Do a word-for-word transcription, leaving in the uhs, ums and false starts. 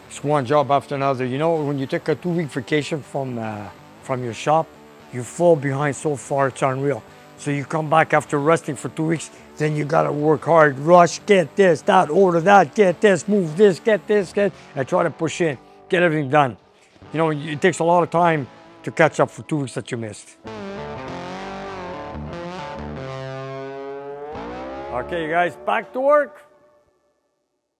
It's one job after another. You know, when you take a two-week vacation from, uh, from your shop, you fall behind so far, it's unreal. So you come back after resting for two weeks, then you gotta work hard, rush, get this, that, order that, get this, move this, get this, get, and try to push in, get everything done. You know, it takes a lot of time to catch up for two weeks that you missed. Okay, you guys, back to work.